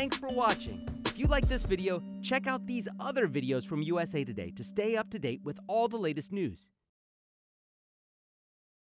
Thanks for watching. If you like this video, check out these other videos from USA Today to stay up to date with all the latest news.